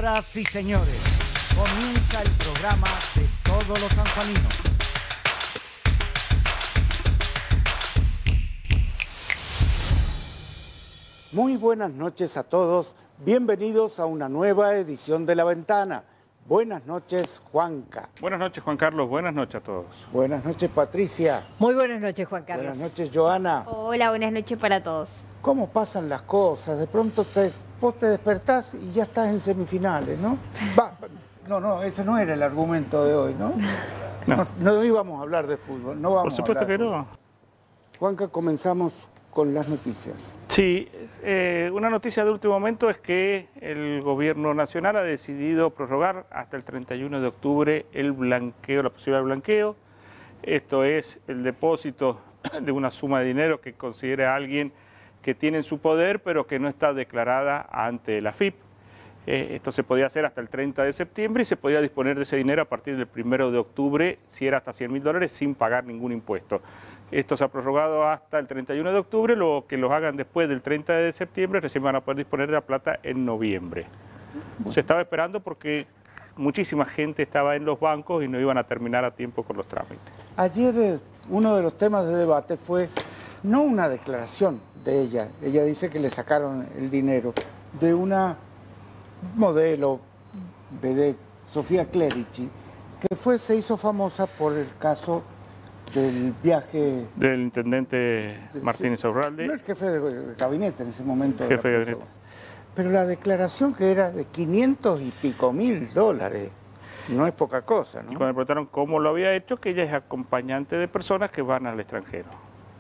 Señoras y señores, comienza el programa de todos los sanjuaninos. Muy buenas noches a todos, bienvenidos a una nueva edición de La Ventana. Buenas noches, Juanca. Buenas noches, Juan Carlos, buenas noches a todos. Buenas noches, Patricia. Muy buenas noches, Juan Carlos. Buenas noches, Joana. Hola, buenas noches para todos. ¿Cómo pasan las cosas? De pronto vos te despertás y ya estás en semifinales, ¿no? No, ese no era el argumento de hoy, ¿no? No íbamos a hablar de fútbol, no vamos Por supuesto a hablar que de no. Juanca, comenzamos con las noticias. Sí, una noticia de último momento es que el gobierno nacional ha decidido prorrogar hasta el 31 de octubre el blanqueo, la posibilidad de blanqueo. Esto es el depósito de una suma de dinero que considere a alguien que tiene en su poder, pero que no está declarada ante la AFIP. Esto se podía hacer hasta el 30 de septiembre y se podía disponer de ese dinero a partir del 1 de octubre, si era hasta $100.000, sin pagar ningún impuesto. Esto se ha prorrogado hasta el 31 de octubre, lo que los hagan después del 30 de septiembre, recién van a poder disponer de la plata en noviembre. Se estaba esperando porque muchísima gente estaba en los bancos y no iban a terminar a tiempo con los trámites. Ayer uno de los temas de debate fue no una declaración de ella dice que le sacaron el dinero, de una modelo, vedette, Sofía Clerici, que se hizo famosa por el caso del viaje del intendente Martínez Urralde. No, el jefe de gabinete en ese momento. Jefe de gabinete. Pero la declaración que era de $500 y pico mil, no es poca cosa, ¿no? Y cuando le preguntaron cómo lo había hecho, que ella es acompañante de personas que van al extranjero.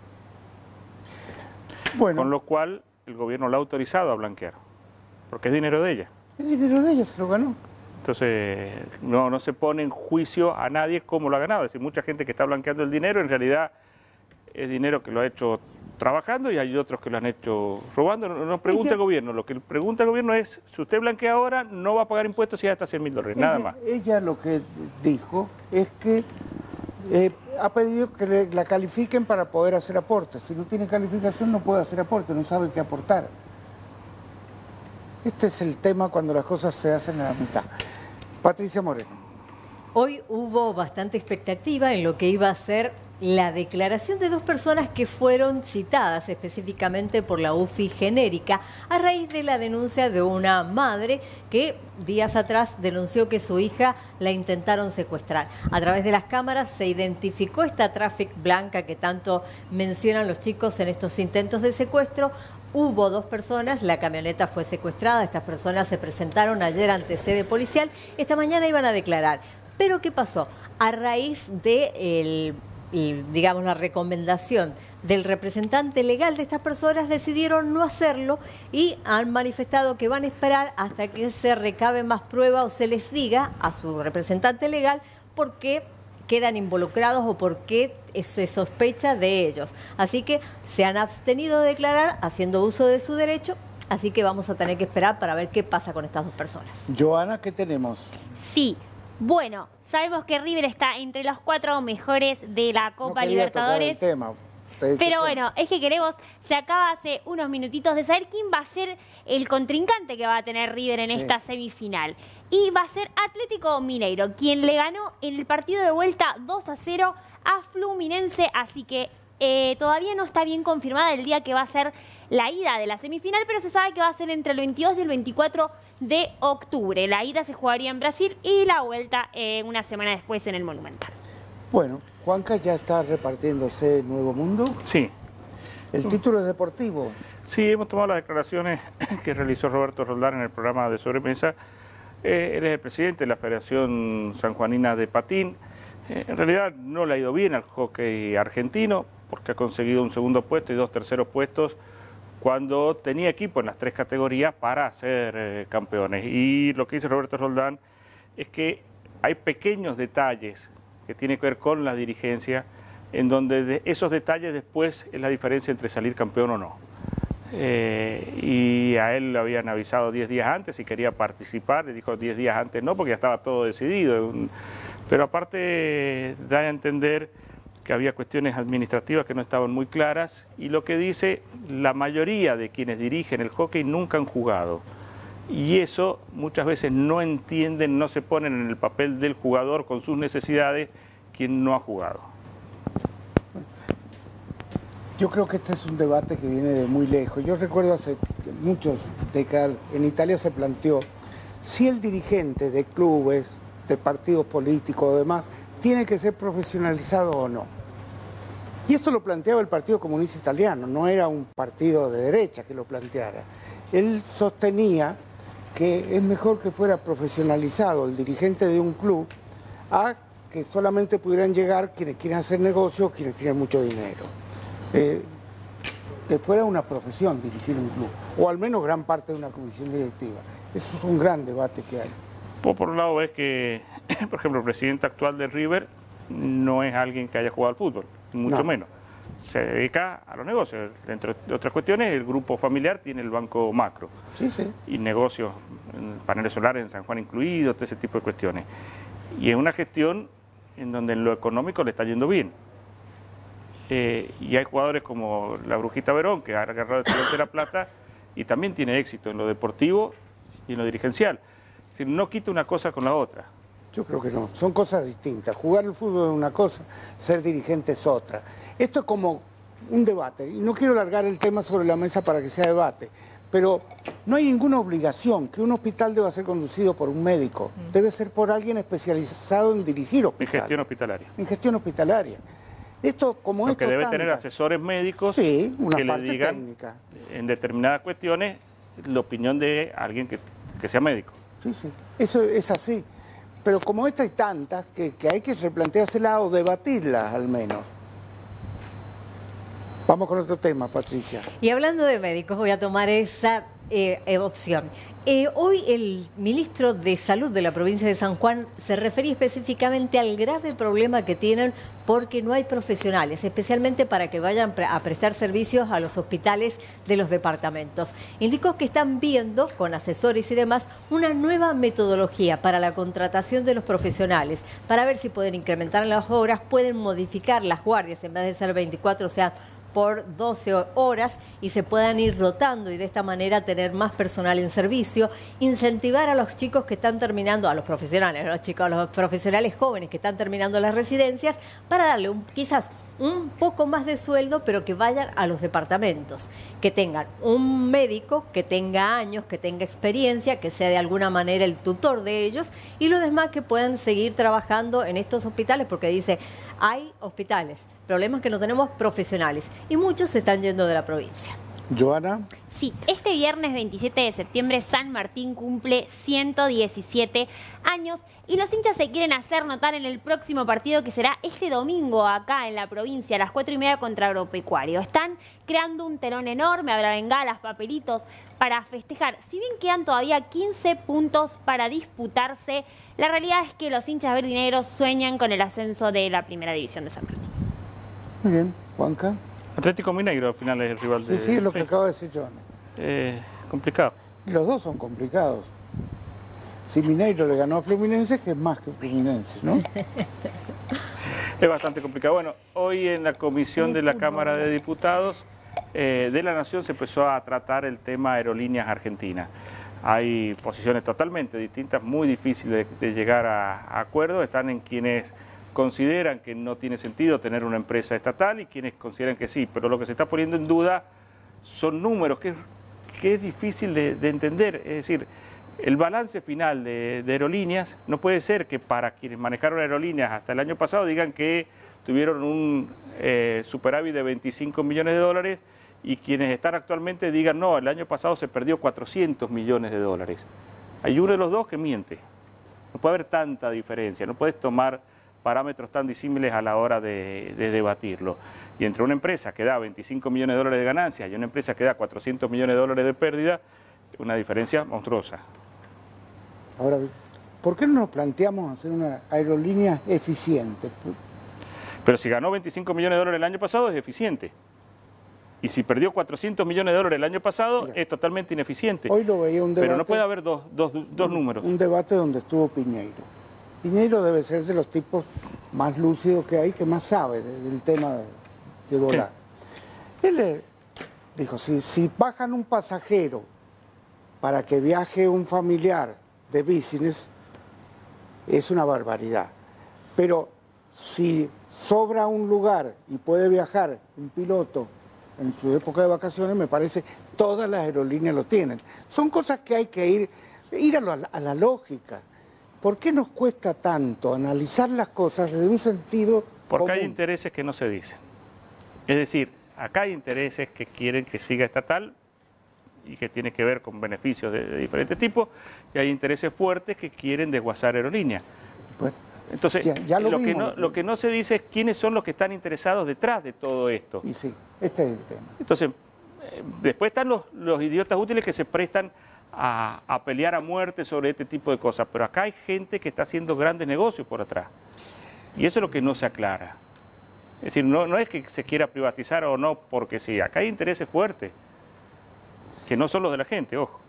Bueno. Con lo cual el gobierno la ha autorizado a blanquear, porque es dinero de ella. El dinero de ella se lo ganó. Entonces, no se pone en juicio a nadie cómo lo ha ganado. Es decir, mucha gente que está blanqueando el dinero, en realidad es dinero que lo ha hecho trabajando y hay otros que lo han hecho robando. No pregunta el gobierno. Lo que pregunta el gobierno es, si usted blanquea ahora, no va a pagar impuestos si ya está $100.000, nada más. Ella lo que dijo es que ha pedido que la califiquen para poder hacer aportes. Si no tiene calificación no puede hacer aportes, no sabe qué aportar. Este es el tema cuando las cosas se hacen a la mitad. Patricia Moreno. Hoy hubo bastante expectativa en lo que iba a ser la declaración de dos personas que fueron citadas específicamente por la UFI genérica a raíz de la denuncia de una madre que días atrás denunció que su hija la intentaron secuestrar. A través de las cámaras se identificó esta traffic blanca que tanto mencionan los chicos en estos intentos de secuestro. Hubo dos personas, la camioneta fue secuestrada, estas personas se presentaron ayer ante sede policial, esta mañana iban a declarar. Pero ¿qué pasó? A raíz de digamos, la recomendación del representante legal de estas personas, decidieron no hacerlo y han manifestado que van a esperar hasta que se recabe más prueba o se les diga a su representante legal por qué quedan involucrados o por qué se sospecha de ellos. Así que se han abstenido de declarar haciendo uso de su derecho, así que vamos a tener que esperar para ver qué pasa con estas dos personas. Joana, ¿qué tenemos? Sí, bueno, sabemos que River está entre los 4 mejores de la Copa Libertadores. Pero bueno, es que se acaba hace unos minutitos de saber quién va a ser el contrincante que va a tener River en esta semifinal. Y va a ser Atlético Mineiro, quien le ganó en el partido de vuelta 2-0 a Fluminense, así que todavía no está bien confirmada el día que va a ser la ida de la semifinal, pero se sabe que va a ser entre el 22 y el 24 de octubre. La ida se jugaría en Brasil y la vuelta una semana después en el Monumental. Bueno, Juanca ya está repartiéndose Nuevo Mundo. Sí. ¿El título es deportivo? Sí, hemos tomado las declaraciones que realizó Roberto Roldán en el programa de sobremesa. Él es el presidente de la Federación Sanjuanina de Patín. En realidad no le ha ido bien al hockey argentino porque ha conseguido un segundo puesto y 2 terceros puestos cuando tenía equipo en las 3 categorías para ser campeones. Y lo que dice Roberto Roldán es que hay pequeños detalles que tienen que ver con la dirigencia, en donde esos detalles después es la diferencia entre salir campeón o no. Y a él le habían avisado 10 días antes si quería participar, le dijo 10 días antes no, porque ya estaba todo decidido. Pero aparte da a entender que había cuestiones administrativas que no estaban muy claras, y lo que dice, la mayoría de quienes dirigen el hockey nunca han jugado. Y eso muchas veces no entienden, no se ponen en el papel del jugador con sus necesidades, quien no ha jugado. Yo creo que este es un debate que viene de muy lejos. Yo recuerdo hace muchas décadas, en Italia se planteó si el dirigente de clubes, de partidos políticos o demás, tiene que ser profesionalizado o no. Y esto lo planteaba el Partido Comunista Italiano, no era un partido de derecha que lo planteara. Él sostenía que es mejor que fuera profesionalizado el dirigente de un club a que solamente pudieran llegar quienes quieren hacer negocios, quienes tienen mucho dinero. Que fuera una profesión dirigir un club, o al menos gran parte de una comisión directiva. Eso es un gran debate que hay. Por un lado ves que, por ejemplo, el presidente actual de River no es alguien que haya jugado al fútbol, mucho menos. Se dedica a los negocios. Entre otras cuestiones, el grupo familiar tiene el Banco Macro. Sí, sí. Y negocios, paneles solares en San Juan incluidos, todo ese tipo de cuestiones. Y es una gestión en donde en lo económico le está yendo bien. Y hay jugadores como la Brujita Verón, que ha agarrado el Estudiantes de La Plata y también tiene éxito en lo deportivo y en lo dirigencial. Es decir, no quita una cosa con la otra. Yo creo que no, son cosas distintas. Jugar el fútbol es una cosa, ser dirigente es otra. Esto es como un debate, y no quiero largar el tema sobre la mesa para que sea debate, pero no hay ninguna obligación que un hospital deba ser conducido por un médico. Debe ser por alguien especializado en dirigir hospitales. En gestión hospitalaria. En gestión hospitalaria. Esto, como esto, que debe tener asesores médicos, sí, una que parte le digan técnica. En determinadas cuestiones la opinión de alguien que sea médico. Sí, sí, eso es así. Pero como esta hay tantas que hay que replanteárselas o debatirlas al menos. Vamos con otro tema, Patricia. Y hablando de médicos, voy a tomar esa opción. Hoy el ministro de Salud de la provincia de San Juan se refería específicamente al grave problema que tienen porque no hay profesionales, especialmente para que vayan a prestar servicios a los hospitales de los departamentos. Indicó que están viendo, con asesores y demás, una nueva metodología para la contratación de los profesionales, para ver si pueden incrementar las horas, pueden modificar las guardias, en vez de ser 24, o sea, por 12 horas y se puedan ir rotando y de esta manera tener más personal en servicio, incentivar a los chicos que están terminando, a los profesionales, a los profesionales jóvenes que están terminando las residencias, para darle quizás un poco más de sueldo, pero que vayan a los departamentos, que tengan un médico que tenga años, que tenga experiencia, que sea de alguna manera el tutor de ellos y los demás que puedan seguir trabajando en estos hospitales, porque dice, hay hospitales, problemas que no tenemos profesionales y muchos se están yendo de la provincia. Joana. Sí, este viernes 27 de septiembre San Martín cumple 117 años y los hinchas se quieren hacer notar en el próximo partido que será este domingo acá en la provincia a las 4:30 contra Agropecuario. Están creando un telón enorme, habrá bengalas, papelitos para festejar. Si bien quedan todavía 15 puntos para disputarse, la realidad es que los hinchas verdinegros sueñan con el ascenso de la Primera División de San Martín. Muy bien, Juanca. Atlético Mineiro al final es el rival de... Sí, es lo que acabo de decir Joana. Complicado. Los dos son complicados. Si Mineiro le ganó a Fluminense, que es más que Fluminense, ¿no? Es bastante complicado. Bueno, hoy en la comisión de la Cámara de Diputados de la Nación se empezó a tratar el tema aerolíneas argentinas. Hay posiciones totalmente distintas, muy difíciles de llegar a acuerdos. Están en quienes consideran que no tiene sentido tener una empresa estatal y quienes consideran que sí, pero lo que se está poniendo en duda son números que es difícil de entender. Es decir, el balance final de aerolíneas no puede ser que para quienes manejaron aerolíneas hasta el año pasado digan que tuvieron un superávit de 25 millones de dólares y quienes están actualmente digan no, el año pasado se perdió 400 millones de dólares. Hay uno de los dos que miente. No puede haber tanta diferencia, no puedes tomar parámetros tan disímiles a la hora de debatirlo. Y entre una empresa que da 25 millones de dólares de ganancias y una empresa que da 400 millones de dólares de pérdida, una diferencia monstruosa. Ahora, ¿por qué no nos planteamos hacer una aerolínea eficiente? Pero si ganó 25 millones de dólares el año pasado, es eficiente. Y si perdió 400 millones de dólares el año pasado, mira, es totalmente ineficiente. Hoy lo veía un debate. Pero no puede haber dos números. Un debate donde estuvo Piñeiro. Piñeiro debe ser de los tipos más lúcidos que hay, que más sabe del tema de volar. Sí. Él le dijo, si bajan un pasajero para que viaje un familiar de business es una barbaridad. Pero si sobra un lugar y puede viajar un piloto en su época de vacaciones, me parece todas las aerolíneas lo tienen. Son cosas que hay que ir a la lógica. ¿Por qué nos cuesta tanto analizar las cosas desde un sentido Porque común? hay intereses que no se dicen. Es decir, acá hay intereses que quieren que siga estatal y que tiene que ver con beneficios de diferentes tipos, y hay intereses fuertes que quieren desguazar aerolíneas. Bueno, entonces, ya lo que no se dice es quiénes son los que están interesados detrás de todo esto. Y sí, este es el tema. Entonces, después están los idiotas útiles que se prestan a pelear a muerte sobre este tipo de cosas, pero acá hay gente que está haciendo grandes negocios por atrás. Y eso es lo que no se aclara. Es decir, no es que se quiera privatizar o no, porque sí, acá hay intereses fuertes, que no son los de la gente, ojo.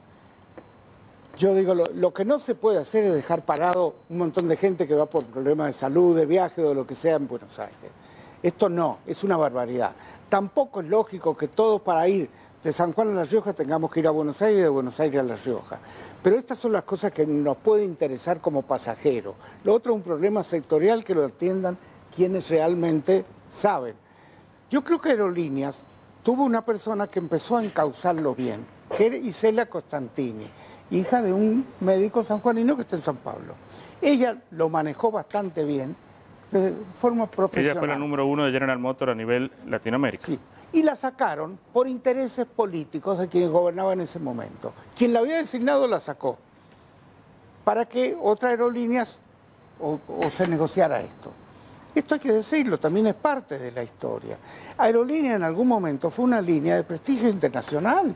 Yo digo, lo que no se puede hacer es dejar parado un montón de gente que va por problemas de salud, de viaje o lo que sea en Buenos Aires. Esto no, es una barbaridad. Tampoco es lógico que todos para ir de San Juan a La Rioja tengamos que ir a Buenos Aires y de Buenos Aires a La Rioja. Pero estas son las cosas que nos puede interesar como pasajeros. Lo otro es un problema sectorial que lo atiendan quienes realmente saben. Yo creo que Aerolíneas tuvo una persona que empezó a encauzarlo bien, que era Isela Costantini, hija de un médico sanjuanino que está en San Pablo. Ella lo manejó bastante bien, de forma profesional. Ella fue la número 1 de General Motors a nivel Latinoamérica. Sí, y la sacaron por intereses políticos de quienes gobernaban en ese momento. Quien la había designado la sacó, para que otras aerolíneas o se negociara esto. Esto hay que decirlo, también es parte de la historia. Aerolínea en algún momento fue una línea de prestigio internacional.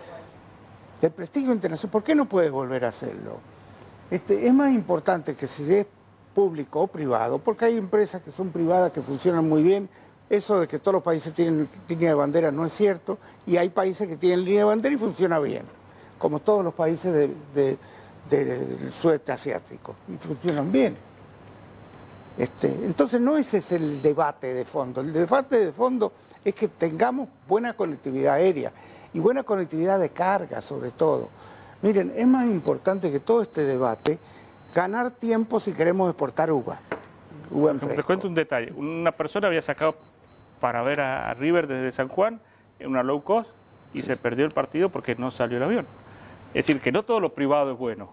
De prestigio internacional. ¿Por qué no puede volver a hacerlo? Es más importante que si es público o privado, porque hay empresas que son privadas que funcionan muy bien. Eso de que todos los países tienen línea de bandera no es cierto, y hay países que tienen línea de bandera y funciona bien, como todos los países del sudeste asiático, y funcionan bien. Entonces no ese es el debate de fondo. El debate de fondo es que tengamos buena conectividad aérea y buena conectividad de carga, sobre todo. Miren, es más importante que todo este debate ganar tiempo si queremos exportar uva en fresco. Te cuento un detalle. Una persona había sacado para ver a River desde San Juan en una low cost y se perdió el partido porque no salió el avión. Es decir, que no todo lo privado es bueno.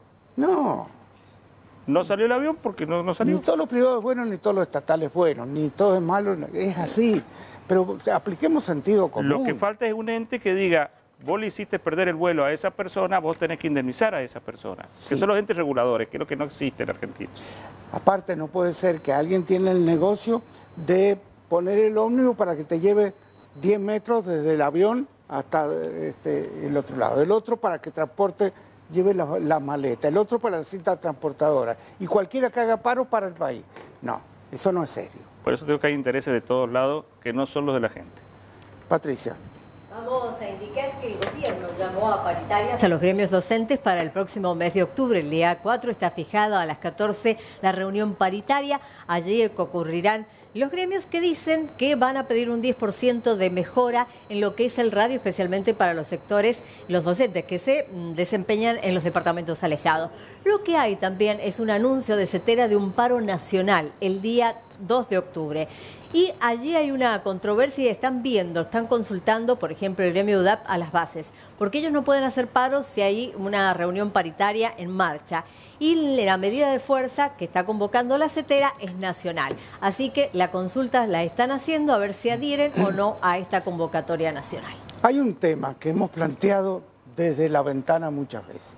No salió el avión porque no salió. Ni todos los privados es bueno, ni todos los estatales es bueno, ni todo es malo, es así. Pero apliquemos sentido común. Lo que falta es un ente que diga, vos le hiciste perder el vuelo a esa persona, vos tenés que indemnizar a esa persona. Sí. Que son los entes reguladores, que es lo que no existe en Argentina. Aparte, no puede ser que alguien tiene el negocio de poner el ómnibus para que te lleve 10 metros desde el avión hasta el otro lado. El otro para que lleve la maleta. El otro para la cinta transportadora. Y cualquiera que haga paro para el país. No, eso no es serio. Por eso digo que hay intereses de todos lados que no son los de la gente. Patricia. Vamos a indicar que el gobierno llamó a paritarias a los gremios docentes para el próximo mes de octubre. El día 4 está fijado a las 14 la reunión paritaria. Allí concurrirán los gremios que dicen que van a pedir un 10% de mejora en lo que es el radio, especialmente para los sectores, los docentes que se desempeñan en los departamentos alejados. Lo que hay también es un anuncio de CETERA de un paro nacional el día 2 de octubre. Y allí hay una controversia y están consultando, por ejemplo, el gremio UDAP a las bases, porque ellos no pueden hacer paros si hay una reunión paritaria en marcha. Y la medida de fuerza que está convocando la CETERA es nacional. Así que la consulta la están haciendo a ver si adhieren o no a esta convocatoria nacional. Hay un tema que hemos planteado desde la ventana muchas veces.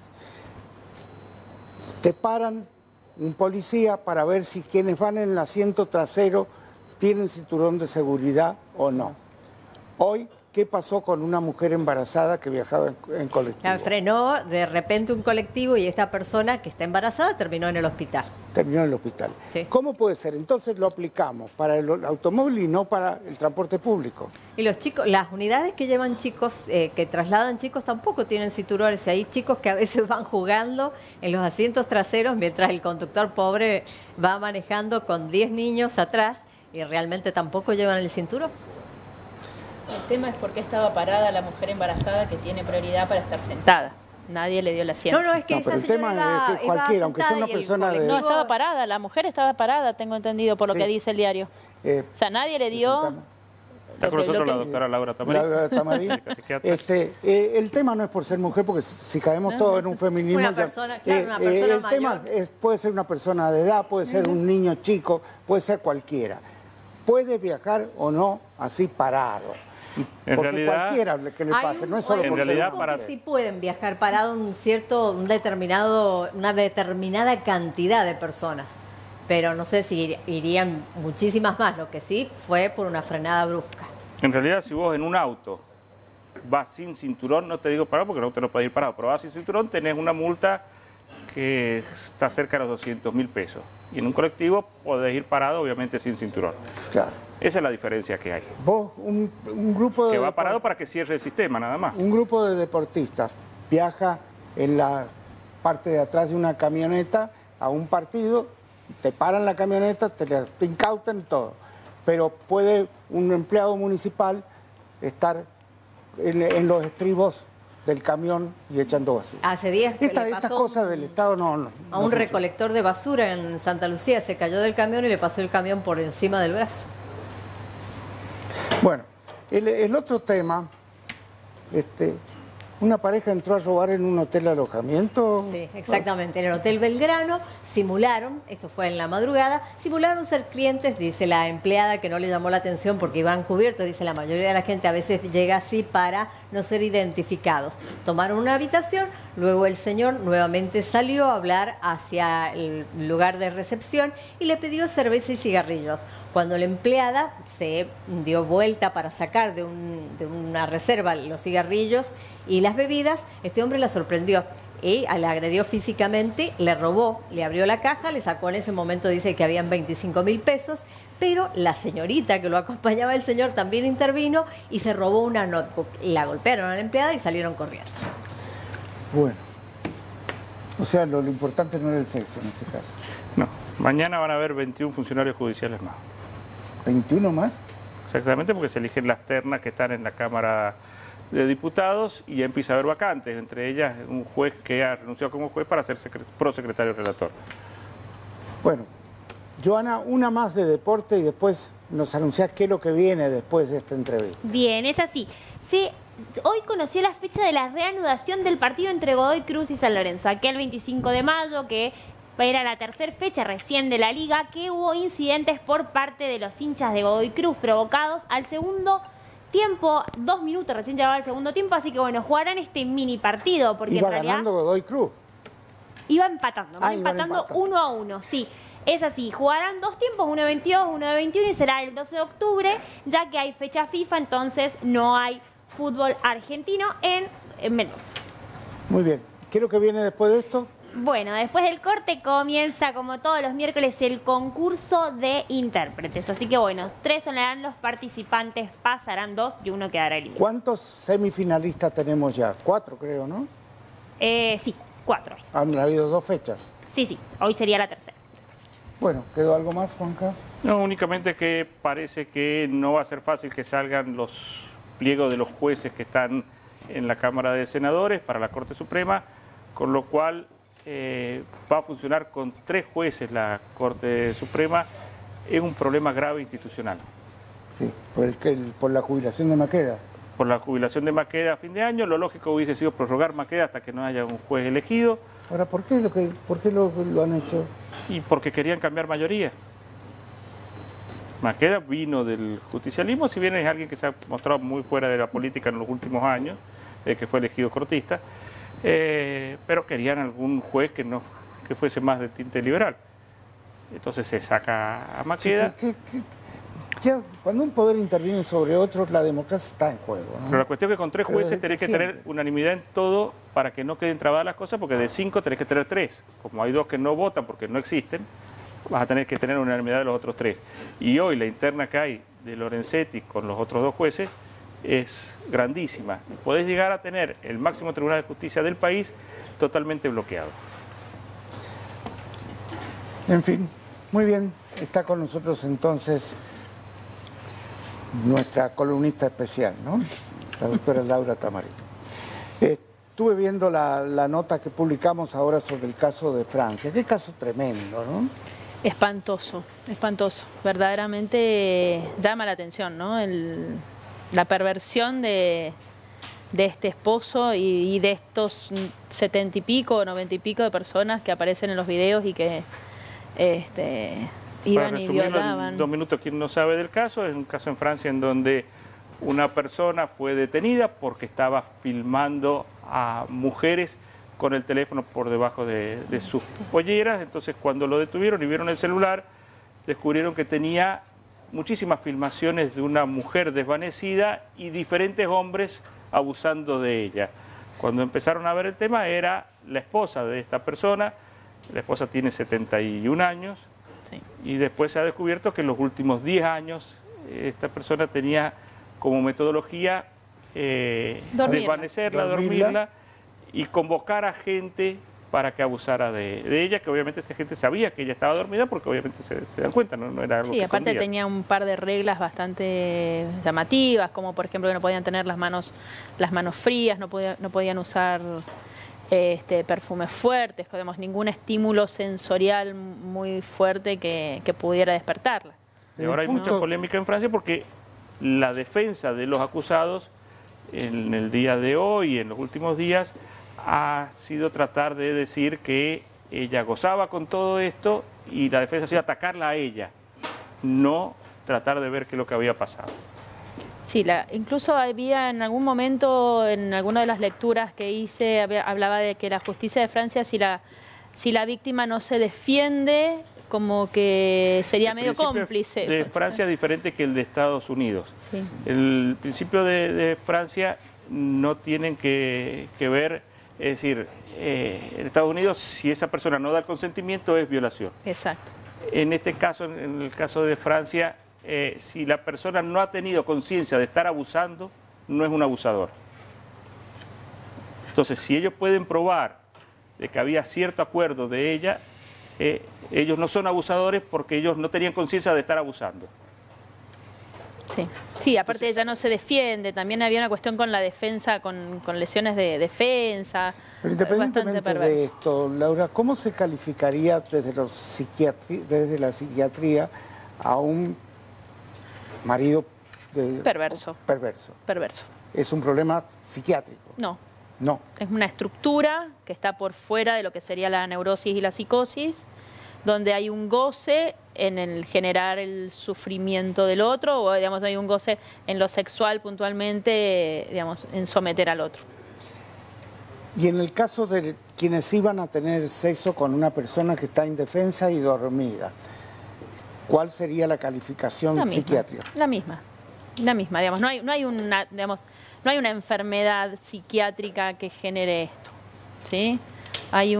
Te paran un policía para ver si quienes van en el asiento trasero tienen cinturón de seguridad o no. Hoy, ¿qué pasó con una mujer embarazada que viajaba en colectivo? La frenó de repente un colectivo y esta persona que está embarazada terminó en el hospital. Terminó en el hospital. Sí. ¿Cómo puede ser? Entonces lo aplicamos para el automóvil y no para el transporte público. Y los chicos, las unidades que llevan chicos, que trasladan chicos tampoco tienen cinturones. Hay chicos que a veces van jugando en los asientos traseros mientras el conductor pobre va manejando con 10 niños atrás y realmente tampoco llevan el cinturón. El tema es por qué estaba parada la mujer embarazada que tiene prioridad para estar sentada. Nadie le dio el asiento. No, es que pero el tema es que cualquiera, aunque sea una persona de... No, estaba parada, la mujer estaba parada, tengo entendido, por lo que dice el diario. O sea, nadie le dio... Está con nosotros la doctora Laura Tamarín. Laura Tamarín. El tema no es por ser mujer, porque si caemos todos en un feminismo... Una persona, una persona el tema puede ser una persona de edad, puede ser un niño chico, puede ser cualquiera. Puede viajar o no así parado. En porque realidad, cualquiera que le pase, no es solo por realidad, ser para... sí pueden viajar parado una determinada cantidad de personas. Pero no sé si irían muchísimas más. Lo que sí fue por una frenada brusca. En realidad, si vos en un auto vas sin cinturón, no te digo parado porque no te lo puedes ir parado, pero vas sin cinturón, tenés una multa que está cerca de los 200.000 pesos. Y en un colectivo podés ir parado, obviamente, sin cinturón. Claro. Esa es la diferencia que hay. Vos, un grupo de... Que va parado para que cierre el sistema, nada más. Un grupo de deportistas viaja en la parte de atrás de una camioneta a un partido, te paran la camioneta, te incautan todo. Pero puede un empleado municipal estar en los estribos del camión y echando basura. Hace días que Estas cosas del Estado no a un recolector de basura en Santa Lucía, se cayó del camión y le pasó el camión por encima del brazo. Bueno, el otro tema, una pareja entró a robar en un hotel alojamiento. Sí, exactamente. En el Hotel Belgrano simularon, esto fue en la madrugada, simularon ser clientes, dice la empleada, que no le llamó la atención porque iban cubiertos. Dice, la mayoría de la gente a veces llega así para no ser identificados. Tomaron una habitación, luego el señor nuevamente salió a hablar hacia el lugar de recepción y le pidió cerveza y cigarrillos. Cuando la empleada se dio vuelta para sacar de una reserva los cigarrillos y las bebidas, este hombre la sorprendió y la agredió físicamente, le robó, le abrió la caja, le sacó en ese momento, dice que habían 25.000 pesos, pero la señorita que lo acompañaba al señor también intervino y se robó una notebook. La golpearon a la empleada y salieron corriendo. Bueno, o sea, lo importante no era el sexo en ese caso. No, mañana van a haber 21 funcionarios judiciales más. ¿21 más? Exactamente, porque se eligen las ternas que están en la Cámara de Diputados y ya empieza a haber vacantes, entre ellas un juez que ha renunciado como juez para ser prosecretario relator. Bueno, Joana, una más de deporte y después nos anunciás qué es lo que viene después de esta entrevista. Bien, es así. Hoy conoció la fecha de la reanudación del partido entre Godoy Cruz y San Lorenzo, aquel 25 de mayo que era la tercera fecha recién de la liga, que hubo incidentes por parte de los hinchas de Godoy Cruz provocados al segundo tiempo, 2 minutos recién llegaba el segundo tiempo, así que bueno, jugarán este mini partido, porque iba en realidad ganando Godoy Cruz. Iba empatando 1-1, sí. Es así, jugarán 2 tiempos, uno de 22, uno de 21 y será el 12 de octubre, ya que hay fecha FIFA, entonces no hay fútbol argentino en Mendoza. Muy bien. ¿Qué es lo que viene después de esto? Bueno, después del corte comienza, como todos los miércoles, el concurso de intérpretes. Así que bueno, 3 serán los participantes, pasarán 2 y 1 quedará eliminado. ¿Cuántos semifinalistas tenemos ya? 4, creo, ¿no? Sí, 4. Han habido 2 fechas. Sí, hoy sería la tercera. Bueno, ¿quedó algo más, Juanca? No, únicamente que parece que no va a ser fácil que salgan los pliegos de los jueces que están en la Cámara de Senadores para la Corte Suprema, con lo cual va a funcionar con 3 jueces la Corte Suprema. Es un problema grave institucional. Sí, por la jubilación de Maqueda. Por la jubilación de Maqueda a fin de año, lo lógico hubiese sido prorrogar Maqueda hasta que no haya un juez elegido. Ahora, ¿por qué lo han hecho? Y porque querían cambiar mayoría. Maqueda vino del justicialismo, si bien es alguien que se ha mostrado muy fuera de la política en los últimos años, que fue elegido cortista, pero querían algún juez que fuese más de tinte liberal. Entonces se saca a Maqueda. Sí, ya, cuando un poder interviene sobre otro, la democracia está en juego, ¿no? Pero la cuestión es que con 3 jueces tenés que tener unanimidad en todo para que no queden trabadas las cosas, porque de 5 tenés que tener 3. Como hay 2 que no votan porque no existen, vas a tener que tener unanimidad de los otros 3. Y hoy la interna que hay de Lorenzetti con los otros 2 jueces es grandísima. Podés llegar a tener el máximo Tribunal de Justicia del país totalmente bloqueado. En fin, muy bien. Está con nosotros entonces nuestra columnista especial, ¿no? La doctora Laura Tamarín. estuve viendo la nota que publicamos ahora sobre el caso de Francia. Qué caso tremendo, ¿no? Espantoso, espantoso. Verdaderamente llama la atención, ¿no? La perversión de este esposo y de estos 70 y pico, 90 y pico de personas que aparecen en los videos y que iban y violaban. En 2 minutos, quien no sabe del caso, es un caso en Francia en donde una persona fue detenida porque estaba filmando a mujeres con el teléfono por debajo de sus polleras. Entonces, cuando lo detuvieron y vieron el celular, descubrieron que tenía muchísimas filmaciones de una mujer desvanecida y diferentes hombres abusando de ella. Cuando empezaron a ver el tema, era la esposa de esta persona. La esposa tiene 71 años. Sí. Y después se ha descubierto que en los últimos 10 años esta persona tenía como metodología desvanecerla, dormirla y convocar a gente para que abusara de ella, que obviamente esa gente sabía que ella estaba dormida porque obviamente se dan cuenta, no era algo sí, que aparte escondía. tenía un par de reglas bastante llamativas, como por ejemplo que no podían tener las manos frías, no podían usar perfumes fuertes, digamos, ningún estímulo sensorial muy fuerte que pudiera despertarla. Y ahora hay mucha polémica en Francia porque la defensa de los acusados en el día de hoy, en los últimos días, ha sido tratar de decir que ella gozaba con todo esto y la defensa ha sido atacarla a ella, no tratar de ver qué es lo que había pasado. Sí, incluso había en algún momento, en alguna de las lecturas que hice, hablaba de que la justicia de Francia, si la víctima no se defiende, como que sería medio cómplice. De Francia es diferente que el de Estados Unidos. Sí. El principio de Francia no tienen que ver, es decir, en Estados Unidos si esa persona no da el consentimiento es violación. Exacto. En este caso, en el caso de Francia, si la persona no ha tenido conciencia de estar abusando, no es un abusador. Entonces, si ellos pueden probar de que había cierto acuerdo de ella, ellos no son abusadores porque ellos no tenían conciencia de estar abusando. Sí, aparte ella no se defiende, también había una cuestión con la defensa, con lesiones de defensa. Pero independientemente de esto, Laura, ¿cómo se calificaría desde la psiquiatría a un marido perverso? Perverso. ¿Es un problema psiquiátrico? No. No. Es una estructura que está por fuera de lo que sería la neurosis y la psicosis, donde hay un goce en el generar el sufrimiento del otro, o digamos hay un goce en lo sexual puntualmente, digamos, en someter al otro. Y en el caso de quienes iban a tener sexo con una persona que está indefensa y dormida, ¿cuál sería la calificación psiquiátrica? La misma, digamos, no hay una enfermedad psiquiátrica que genere esto, ¿sí? Hay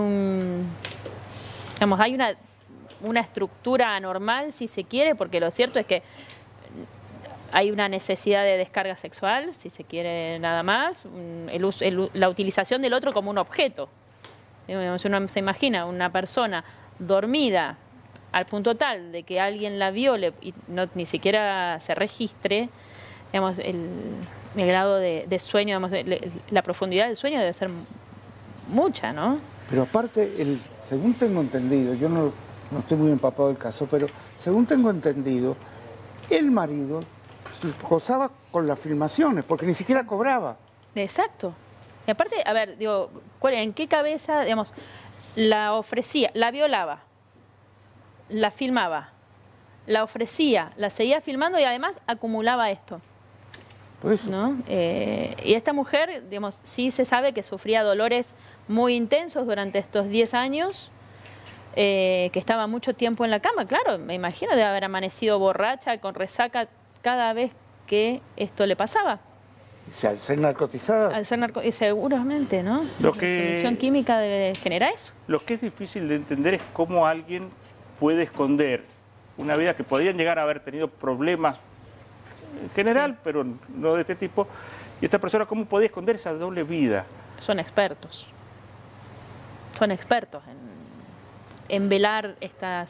una estructura anormal, si se quiere, porque lo cierto es que hay una necesidad de descarga sexual, si se quiere nada más, la utilización del otro como un objeto. Uno se imagina una persona dormida al punto tal de que alguien la viole y ni siquiera se registre, digamos, el grado de sueño, digamos, la profundidad del sueño debe ser mucha, ¿no? Pero aparte, según tengo entendido, yo no estoy muy empapado del caso, pero según tengo entendido, el marido gozaba con las filmaciones, porque ni siquiera cobraba. Exacto. Y aparte, a ver, digo, ¿en qué cabeza, digamos, la ofrecía, la violaba, la filmaba, la ofrecía, la seguía filmando y además acumulaba esto? Por eso. ¿No? Y esta mujer, digamos, sí se sabe que sufría dolores muy intensos durante estos 10 años, que estaba mucho tiempo en la cama, claro, me imagino de haber amanecido borracha, con resaca cada vez que esto le pasaba. O sea, al ser narcotizada. Seguramente, ¿no? La solución química genera eso. Lo que es difícil de entender es cómo alguien puede esconder una vida que podrían llegar a haber tenido problemas en general, sí, pero no de este tipo. Y esta persona, ¿cómo podía esconder esa doble vida? Son expertos. Son expertos en velar esta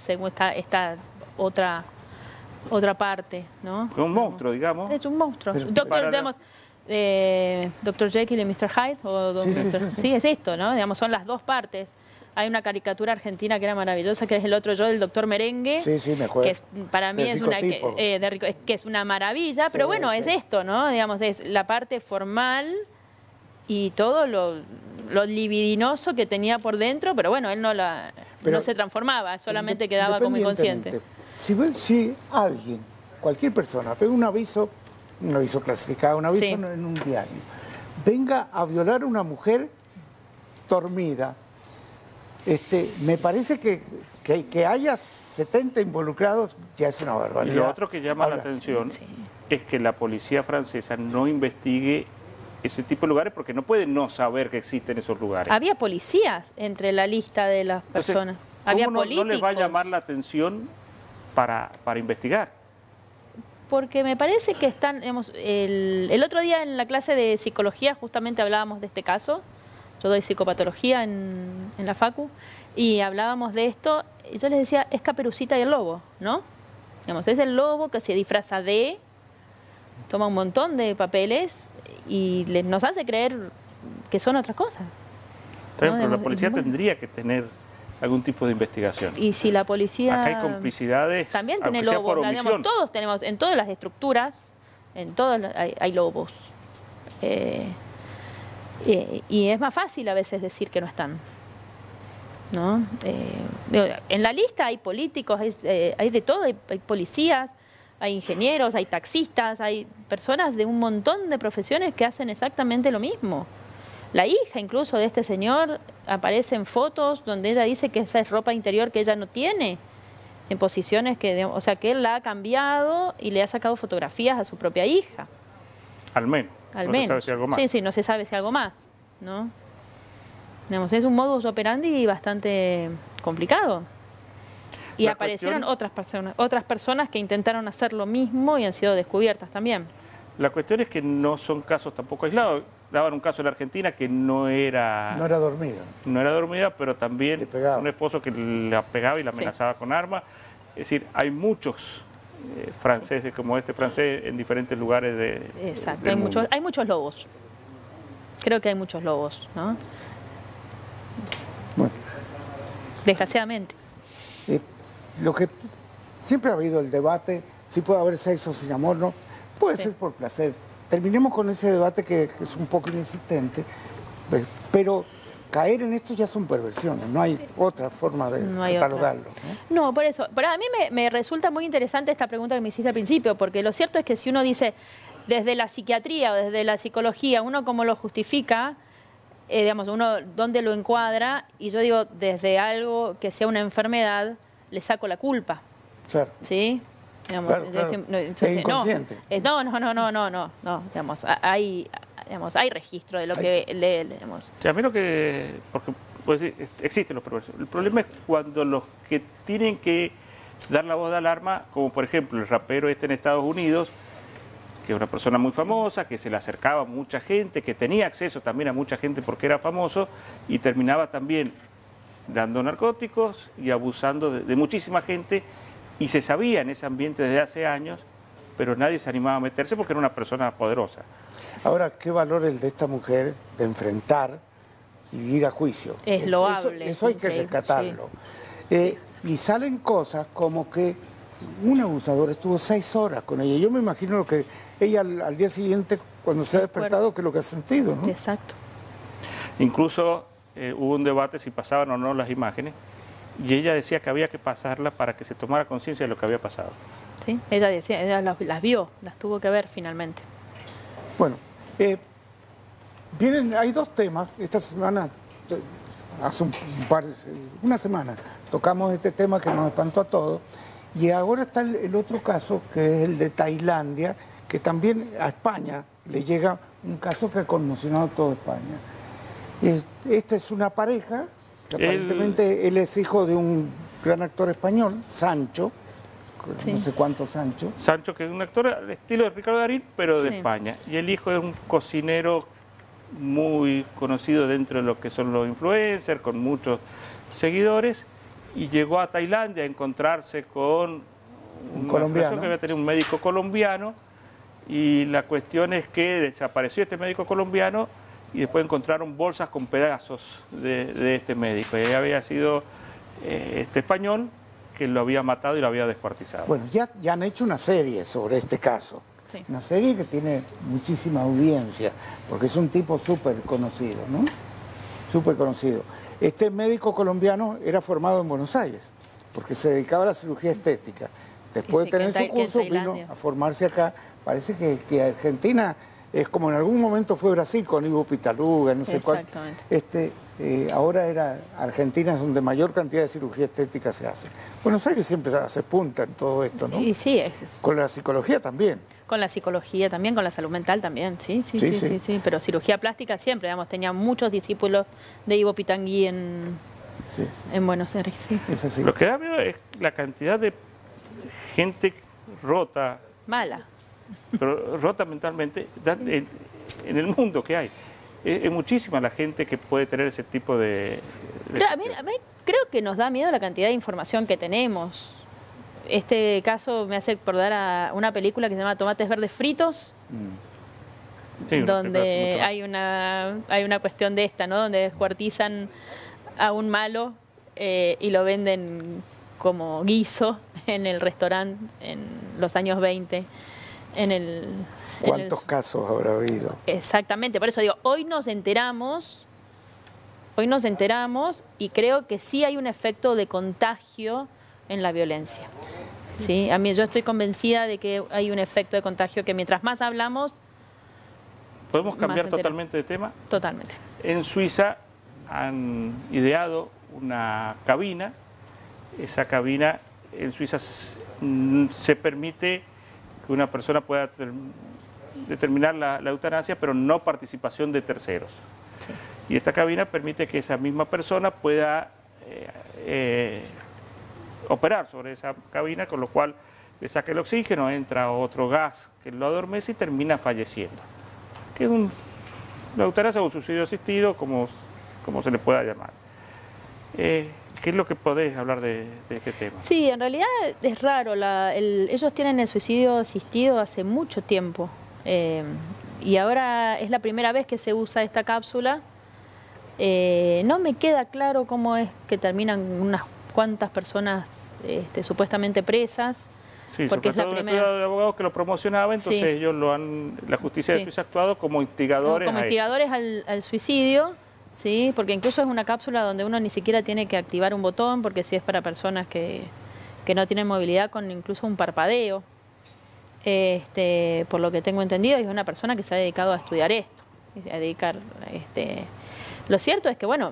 otra parte, ¿no? Es un monstruo, digamos. Es un monstruo. Doctor, digamos, Dr. Jekyll y Mr. Hyde. Sí, es esto, ¿no? Digamos, son las dos partes. Hay una caricatura argentina que era maravillosa, que es El otro yo, del doctor Merengue. Sí, me acuerdo. Que para mí es una, que es una maravilla, pero bueno, es esto, ¿no? Digamos, es la parte formal y todo lo libidinoso que tenía por dentro, pero bueno, él no se transformaba, solamente quedaba como inconsciente. Si alguien, cualquier persona, pega un aviso clasificado, un aviso en un diario, venga a violar a una mujer dormida, me parece que haya 70 involucrados ya es una barbaridad. Y lo otro que llama la atención es que la policía francesa no investigue ese tipo de lugares porque no puede no saber que existen esos lugares. Había policías entre la lista de las personas. Entonces, había políticos. ¿No les va a llamar la atención para investigar? Porque me parece que están, digamos, el otro día en la clase de psicología justamente hablábamos de este caso. Yo doy psicopatología en la Facu y hablábamos de esto. Y yo les decía, es Caperucita y el lobo, ¿no? Digamos, es el lobo que se disfraza toma un montón de papeles y nos hace creer que son otras cosas. Pero la policía tendría que tener algún tipo de investigación. Y si la policía... Acá hay complicidades, también tiene lobos, digamos, todos tenemos, en todas las estructuras, en todas hay lobos. Y es más fácil a veces decir que no están, ¿no? En la lista hay políticos, hay de todo, hay policías, hay ingenieros, hay taxistas, hay personas de un montón de profesiones que hacen exactamente lo mismo. La hija incluso de este señor aparece en fotos donde ella dice que esa es ropa interior que ella no tiene, en posiciones que, o sea, que él la ha cambiado y le ha sacado fotografías a su propia hija. Al menos. Al menos. No se sabe si algo más. Sí, no se sabe si algo más, ¿no? Digamos, es un modus operandi bastante complicado. Y aparecieron otras personas que intentaron hacer lo mismo y han sido descubiertas también. La cuestión es que no son casos tampoco aislados. Daban un caso en la Argentina que no era dormida. No era dormida, pero también un esposo que la pegaba y la amenazaba con armas. Es decir, hay muchos franceses como este francés en diferentes lugares de... Exacto, hay muchos lobos. Creo que hay muchos lobos, ¿no? Bueno. Desgraciadamente. Lo que siempre ha habido el debate, si puede haber sexo sin amor, no, puede ser por placer. Terminemos con ese debate que es un poco inexistente, pero caer en esto ya son perversiones, no hay otra forma de catalogarlo. No, por eso. Pero a mí me resulta muy interesante esta pregunta que me hiciste al principio, porque lo cierto es que si uno dice desde la psiquiatría o desde la psicología, uno cómo lo justifica, digamos, uno dónde lo encuadra, y yo digo, desde algo que sea una enfermedad, le saco la culpa. Claro. ¿Sí? Digamos, claro. Entonces, es inconsciente. No, digamos, hay registro de lo que leemos. A mí lo que... Porque pues, existen los problemas. El problema es cuando los que tienen que dar la voz de alarma, como por ejemplo el rapero en Estados Unidos, que es una persona muy famosa, que se le acercaba a mucha gente, que tenía acceso también a mucha gente porque era famoso, y terminaba también dando narcóticos y abusando de muchísima gente, y se sabía en ese ambiente desde hace años, pero nadie se animaba a meterse porque era una persona poderosa. Ahora, ¿qué valor el de esta mujer de enfrentar y ir a juicio? Es loable. Eso hay que rescatarlo. Sí. Y salen cosas como que un abusador estuvo 6 horas con ella. Yo me imagino lo que ella al día siguiente, cuando se ha despertado, que es lo que ha sentido, ¿no? Exacto. Incluso hubo un debate si pasaban o no las imágenes, y ella decía que había que pasarlas para que se tomara conciencia de lo que había pasado. Sí, ella decía, ella las vio, las tuvo que ver finalmente. Bueno, hay 2 temas. Esta semana, hace una semana, tocamos este tema que nos espantó a todos, y ahora está el otro caso, que es el de Tailandia, que también a España le llega un caso que ha conmocionado a toda España. Esta es una pareja, que aparentemente él es hijo de un gran actor español, Sancho, no sé cuánto Sancho. Sancho, que es un actor al estilo de Ricardo Darín, pero de España. Y el hijo es un cocinero muy conocido dentro de lo que son los influencers, con muchos seguidores, y llegó a Tailandia a encontrarse con un colombiano, que había tenido un médico colombiano, Y la cuestión es que desapareció este médico colombiano y después encontraron bolsas con pedazos de este médico. Y había sido este español que lo había matado y lo había descuartizado. Bueno, ya han hecho una serie sobre este caso. Sí. Una serie que tiene muchísima audiencia, porque es un tipo súper conocido, ¿no? Súper conocido. Este médico colombiano era formado en Buenos Aires, porque se dedicaba a la cirugía estética. Después de tener su curso, vino a formarse acá. Parece que Argentina es como en algún momento fue Brasil con Ivo Pitaluga, no sé cuál. Ahora Argentina es donde mayor cantidad de cirugía estética se hace. Buenos Aires siempre se punta en todo esto, ¿no? Y sí, con la psicología también. Con la psicología también, con la salud mental también, sí. Pero cirugía plástica siempre, digamos, tenía muchos discípulos de Ivo Pitangui en Buenos Aires. Sí. Es así. Lo que da miedo es la cantidad de gente rota. Mala. Pero rota mentalmente en el mundo que hay. Es muchísima la gente que puede tener ese tipo de claro, a mí creo que nos da miedo la cantidad de información que tenemos. Este caso me hace acordar a una película que se llama Tomates Verdes Fritos, sí, donde hay una cuestión de esta, ¿no? Donde descuartizan a un malo y lo venden como guiso en el restaurante en los años 20. ¿Cuántos casos habrá habido? Exactamente, por eso digo, hoy nos enteramos y creo que sí hay un efecto de contagio en la violencia. ¿Sí? Yo estoy convencida de que hay un efecto de contagio que mientras más hablamos... ¿Podemos cambiar totalmente de tema? Totalmente. En Suiza han ideado una cabina. Esa cabina en Suiza se permite que una persona pueda determinar la eutanasia, pero no participación de terceros. Sí. Y esta cabina permite que esa misma persona pueda operar sobre esa cabina, con lo cual le saca el oxígeno, entra otro gas que lo adormece y termina falleciendo. Que es la eutanasia o un suicidio asistido, como se le pueda llamar. ¿Qué es lo que podés hablar de este tema? Sí, en realidad es raro. Ellos tienen el suicidio asistido hace mucho tiempo. Y ahora es la primera vez que se usa esta cápsula. No me queda claro cómo es que terminan unas cuantas personas supuestamente presas. Sí, porque es la primera de abogados que lo promocionaba, entonces sí. Ellos la justicia de Suiza ha actuado como instigadores. Como instigadores al suicidio. Sí, porque incluso es una cápsula donde uno ni siquiera tiene que activar un botón, porque si es para personas que no tienen movilidad con incluso un parpadeo. Por lo que tengo entendido, es una persona que se ha dedicado a estudiar esto, a dedicar. Lo cierto es que, bueno,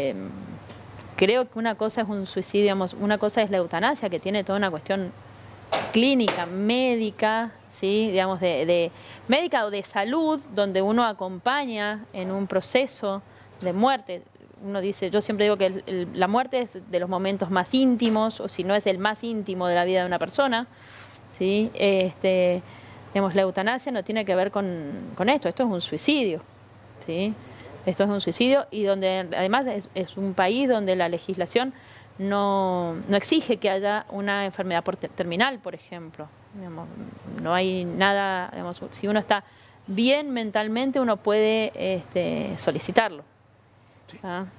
creo que una cosa es un suicidio, digamos, una cosa es la eutanasia, que tiene toda una cuestión clínica, médica, ¿sí? Digamos, de médica o de salud, donde uno acompaña en un proceso de muerte. Uno dice, yo siempre digo que la muerte es de los momentos más íntimos, o si no es el más íntimo de la vida de una persona, ¿sí? Digamos, la eutanasia no tiene que ver con esto es un suicidio, ¿sí? Esto es un suicidio y donde además es un país donde la legislación no exige que haya una enfermedad terminal, por ejemplo. Digamos, no hay nada, digamos, si uno está bien mentalmente, uno puede solicitarlo. Sí.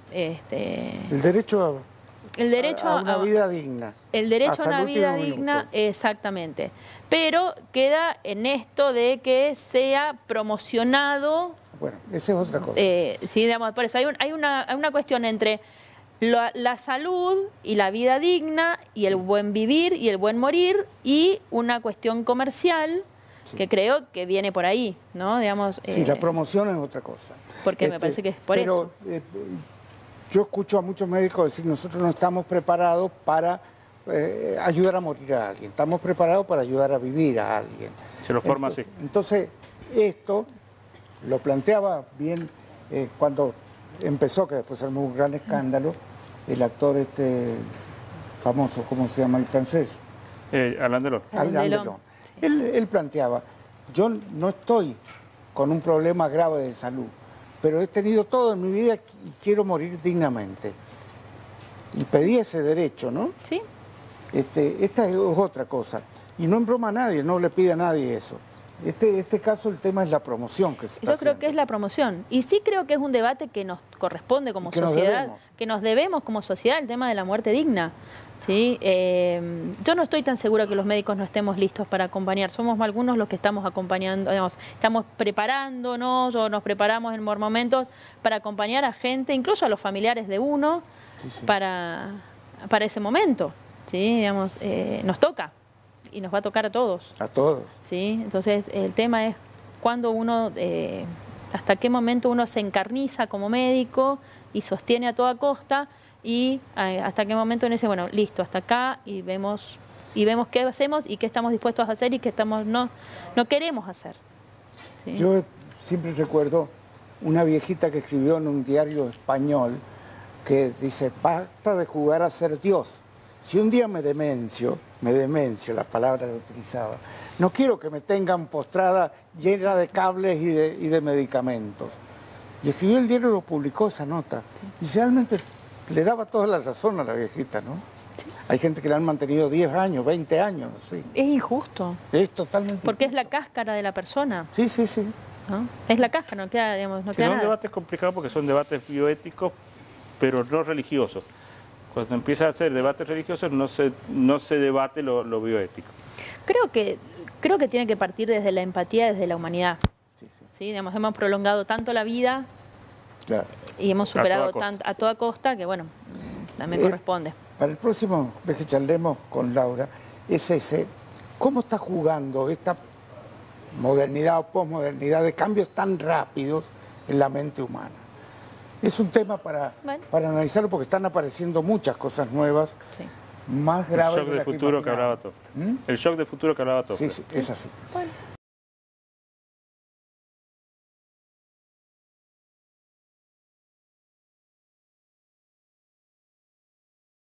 El derecho a una vida digna. El derecho a una vida digna, exactamente. Pero queda en esto de que sea promocionado. Bueno, esa es otra cosa. Sí, digamos, por eso hay una cuestión entre la salud y la vida digna y el buen vivir y el buen morir y una cuestión comercial. Sí. Que creo que viene por ahí, ¿no? Digamos, sí, la promoción es otra cosa. Porque me parece que es por eso. Yo escucho a muchos médicos decir, nosotros no estamos preparados para ayudar a morir a alguien, estamos preparados para ayudar a vivir a alguien. Se lo forma así. Entonces, esto lo planteaba bien cuando empezó, que después armó un gran escándalo, el actor famoso, ¿cómo se llama el francés? Alain Delon. Alain Delon. Él planteaba, yo no estoy con un problema grave de salud, pero he tenido todo en mi vida y quiero morir dignamente. Y pedí ese derecho, ¿no? Sí. Esta es otra cosa. Y no en broma a nadie, no le pide a nadie eso. Este caso el tema es la promoción que se está Yo creo haciendo. que es la promoción. Y sí creo que es un debate que nos corresponde como sociedad, que nos debemos como sociedad, el tema de la muerte digna. ¿Sí? Yo no estoy tan segura que los médicos no estemos listos para acompañar. Somos algunos los que estamos acompañando, digamos, estamos preparándonos o nos preparamos en momentos para acompañar a gente, incluso a los familiares de uno, para ese momento. ¿Sí? Digamos, nos toca y nos va a tocar a todos. A todos. ¿Sí? Entonces, el tema es cuando uno, hasta qué momento uno se encarniza como médico y sostiene a toda costa, y hasta qué momento uno dice, bueno, listo, hasta acá, y vemos qué hacemos y qué estamos dispuestos a hacer y qué no queremos hacer. ¿Sí? Yo siempre recuerdo una viejita que escribió en un diario español que dice, basta de jugar a ser Dios. Si un día me demencio, la palabra que utilizaba, no quiero que me tengan postrada llena de cables y de medicamentos. Y escribió el diario, lo publicó esa nota. Y realmente le daba toda la razón a la viejita, ¿no? Sí. Hay gente que la han mantenido 10 años, 20 años, sí. Es injusto. Es totalmente porque injusto. Es la cáscara de la persona. Sí, sí, sí. ¿No? Es la cáscara, no queda, digamos, no queda son nada. debates complicados porque son debates bioéticos, pero no religiosos. Cuando empieza a hacer debates religiosos no se debate lo bioético. Creo que tiene que partir desde la empatía, desde la humanidad. Sí, sí. ¿Sí? Digamos, hemos prolongado tanto la vida, claro, y hemos superado a toda costa que, bueno, también corresponde. Para el próximo vez que charlemos con Laura, es ese, ¿cómo está jugando esta modernidad o posmodernidad de cambios tan rápidos en la mente humana? Es un tema para analizarlo porque están apareciendo muchas cosas nuevas, sí, más graves. El shock de futuro que hablaba Toffler. El shock de futuro que hablaba Toffler. Sí, sí, es así. Bueno.